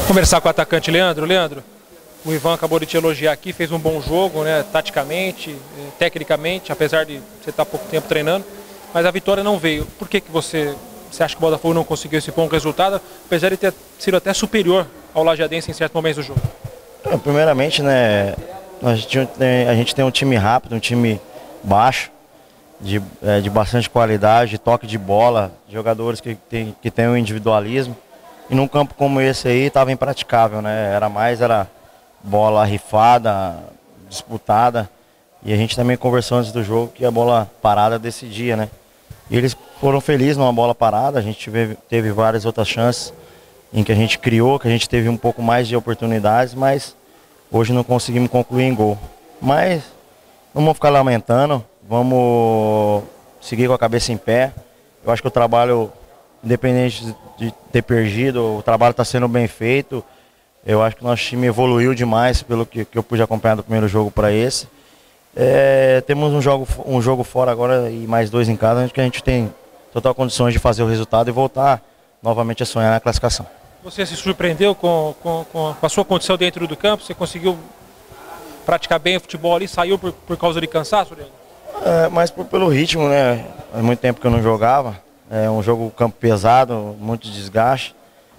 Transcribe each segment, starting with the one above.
Conversar com o atacante Leandro. Leandro, o Ivan acabou de te elogiar aqui, fez um bom jogo, né, taticamente, tecnicamente, apesar de você estar há pouco tempo treinando, mas a vitória não veio. Por que você acha que o Botafogo não conseguiu esse bom resultado, apesar de ter sido até superior ao Lajadense em certos momentos do jogo? Primeiramente, né, a gente tem um time rápido, um time baixo, de bastante qualidade, de toque de bola, jogadores que tem um individualismo. E num campo como esse aí estava impraticável, né? Era bola rifada, disputada. E a gente também conversou antes do jogo que a bola parada decidia, né? E eles foram felizes numa bola parada, a gente teve várias outras chances em que a gente criou, que a gente teve um pouco mais de oportunidades, mas hoje não conseguimos concluir em gol. Mas não vamos ficar lamentando, vamos seguir com a cabeça em pé. Eu acho que o trabalho, independente de ter perdido, o trabalho está sendo bem feito. Eu acho que o nosso time evoluiu demais pelo que eu pude acompanhar do primeiro jogo para esse. Temos um jogo fora agora e mais 2 em casa, onde a gente tem total condições de fazer o resultado e voltar novamente a sonhar na classificação. Você se surpreendeu com a sua condição dentro do campo? Você conseguiu praticar bem o futebol ali? Saiu por causa de cansaço, Leandro? Mas pelo ritmo, né? Há muito tempo que eu não jogava. É um jogo campo pesado, muito desgaste.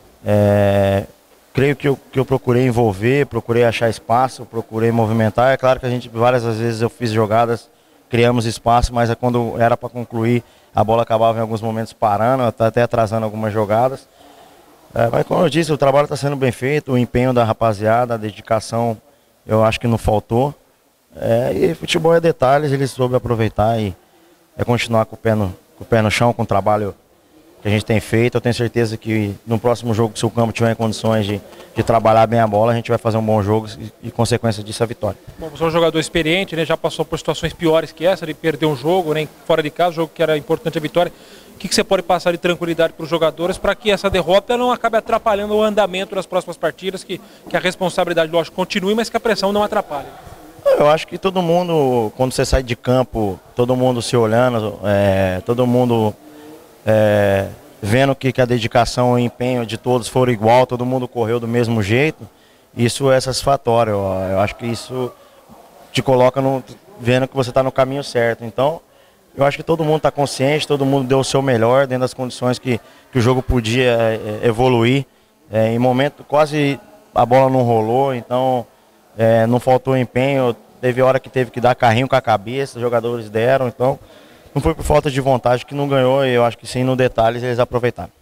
Creio que eu procurei envolver, procurei achar espaço, procurei movimentar. É claro que várias vezes eu fiz jogadas, criamos espaço, mas quando era para concluir, a bola acabava em alguns momentos parando, até atrasando algumas jogadas. Mas como eu disse, o trabalho está sendo bem feito, o empenho da rapaziada, a dedicação, eu acho que não faltou. E futebol é detalhes, eles soube aproveitar e continuar com o pé no chão, com o trabalho que a gente tem feito. Eu tenho certeza que no próximo jogo, se o campo tiver condições de trabalhar bem a bola, a gente vai fazer um bom jogo e consequência disso, a vitória. Bom, você é um jogador experiente, né? Já passou por situações piores que essa, de perder um jogo, né? Fora de casa, um jogo que era importante a vitória. O que você pode passar de tranquilidade para os jogadores para que essa derrota não acabe atrapalhando o andamento das próximas partidas, que a responsabilidade, lógico, continue, mas que a pressão não atrapalhe? Eu acho que todo mundo, quando você sai de campo, todo mundo se olhando, todo mundo vendo que a dedicação e o empenho de todos foram igual, todo mundo correu do mesmo jeito, isso é satisfatório. Eu acho que isso te coloca vendo que você está no caminho certo. Então, eu acho que todo mundo está consciente, todo mundo deu o seu melhor dentro das condições que o jogo podia evoluir. Em momento, quase a bola não rolou, então não faltou empenho. Teve hora que teve que dar carrinho com a cabeça, os jogadores deram, então não foi por falta de vontade que não ganhou, e eu acho que sim, no detalhes eles aproveitaram.